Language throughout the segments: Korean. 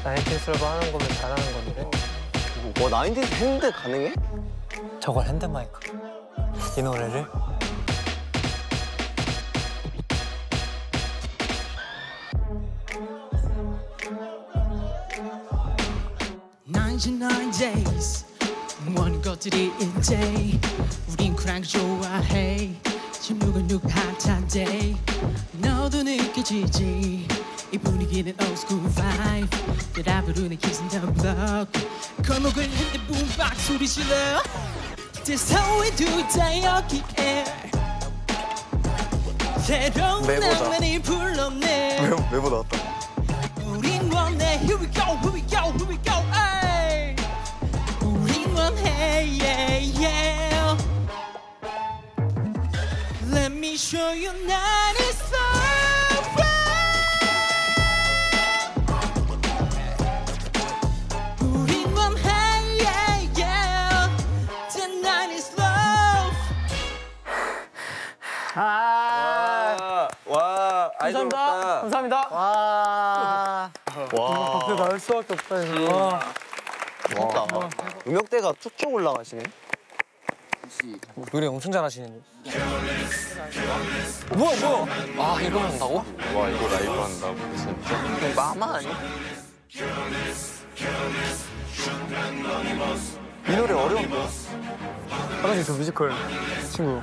나인틴스러브 하는 거면 잘하는 건데. 와, 나인틴스 핸드 가능해? 저걸 핸드 마이크. 이 노래를? Nine days 모든 것들이 일제 우린 그런 걸 좋아해 지금 누구 핫한데 너도 느껴지지 이 분위기는 old school vibe 내가 부르는 Kiss in the Block 골목을 흔들 boombox 소리 질러 That's how we do it 여기에 새로운 낭만이 불렀네 메모 나왔다. 우린 원해 Here we go, here we go, here we go ay. 우린 원해 yeah, yeah. Let me show you that it's alright 우린 원해 yeah, yeah. Tonight is love 와, 감사합니다. 감사합니다. 와. 박수 나올 수밖에 없다, 이거. 와. 음역대가 툭툭 올라가시네. 노래 엄청 잘하시는데. 뭐야? 아, 이거 한다고? 와, 이거 라이브 한다고. 이거 마마 아니야? 이 노래 어려운데? 하나씩 저 뮤지컬 친구.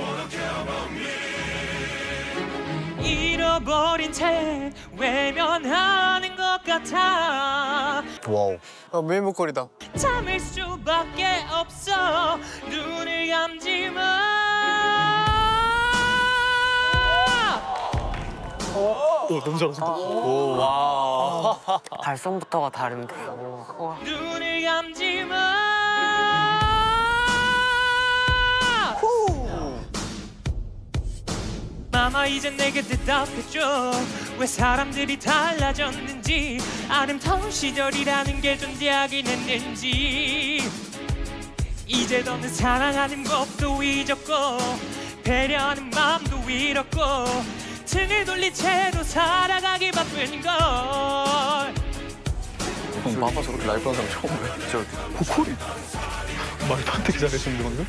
잃어버린 채 외면하는 것 같아 와우. 메인 보컬이다. 참을 수밖에 없어 눈을 감지 마 너무 잘하신다. 오, 와. 발성부터가 다른데. 눈을 감지 마 마마 이젠 내게 대답해줘 왜 사람들이 달라졌는지 아름다운 시절이라는 게 존재하긴 했는지 이제 너는 사랑하는 법도 잊었고 배려하는 마음도 잃었고 등을 돌린 채로 살아가기 바쁜 걸 마마 저렇게 라이브 하는 사람 처음 봐요. 저 보컬이 말도 안 되게 잘하시는데 방금?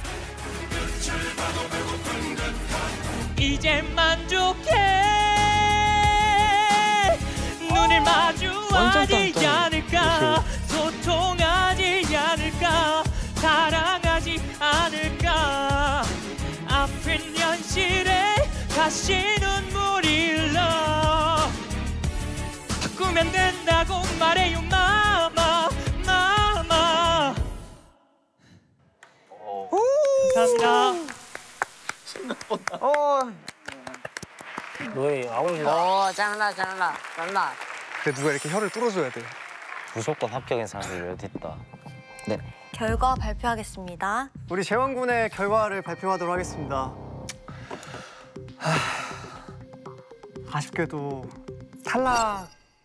이제 만족해 눈을 마주하지 않을까 소통하지 않을까 사랑하지 않을까 아픈 현실에 다시 눈물이 흘러 바꾸면 된다고 말해요 마마 마마 감사합니다 노래 아웅이다. 잘한다. 근데 누가 이렇게 혀를 뚫어줘야 돼. 무조건 합격인 사람들이 어디 있다. 네. 결과 발표하겠습니다. 우리 재원군의 결과를 발표하도록 하겠습니다. 아쉽게도 탈락이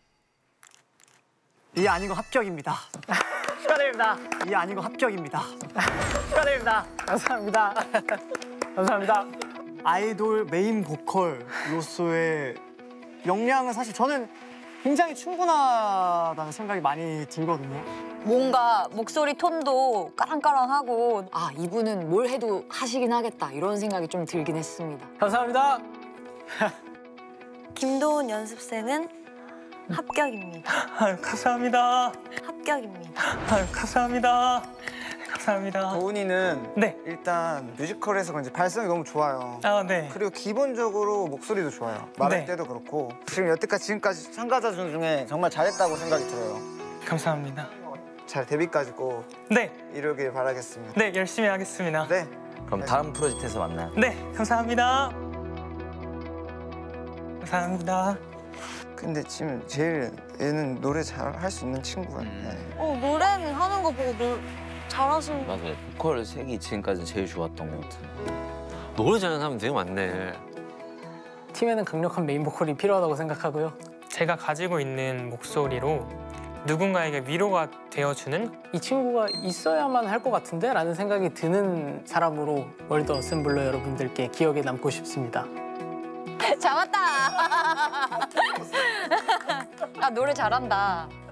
아니고 합격입니다. 축하드립니다. 이 아니고 합격입니다. 축하드립니다. 감사합니다. 감사합니다. 아이돌 메인 보컬로서의 역량은 사실 저는 굉장히 충분하다는 생각이 많이 들거든요. 뭔가 목소리 톤도 까랑까랑하고 아 이분은 뭘 해도 하시긴 하겠다 이런 생각이 좀 들긴 했습니다. 감사합니다. 김도훈 연습생은 합격입니다. 아유, 감사합니다. 합격입니다. 아유, 감사합니다. 감사합니다. 도훈이는 네. 일단 뮤지컬에서 그런지 발성이 너무 좋아요. 아, 네. 그리고 기본적으로 목소리도 좋아요. 말할 네. 때도 그렇고 지금 여태까지 지금까지 참가자들 중에 정말 잘했다고 생각이 들어요. 감사합니다. 잘 데뷔까지 꼭 네. 이루길 바라겠습니다. 네, 열심히 하겠습니다. 네. 그럼 다음 프로젝트에서 만나요. 네, 감사합니다. 감사합니다. 근데 지금 제일 얘는 노래 잘 할 수 있는 친구야. 네. 노래는 하는 거 보고 잘하시는. 맞아요. 보컬 색이 지금까지 제일 좋았던 것 같아요. 노래 잘하는 사람 되게 많네. 팀에는 강력한 메인 보컬이 필요하다고 생각하고요. 제가 가지고 있는 목소리로 누군가에게 위로가 되어주는 이 친구가 있어야만 할 것 같은데? 라는 생각이 드는 사람으로 월드 어셈블러 여러분들께 기억에 남고 싶습니다. 잡았다. 아 노래 잘한다.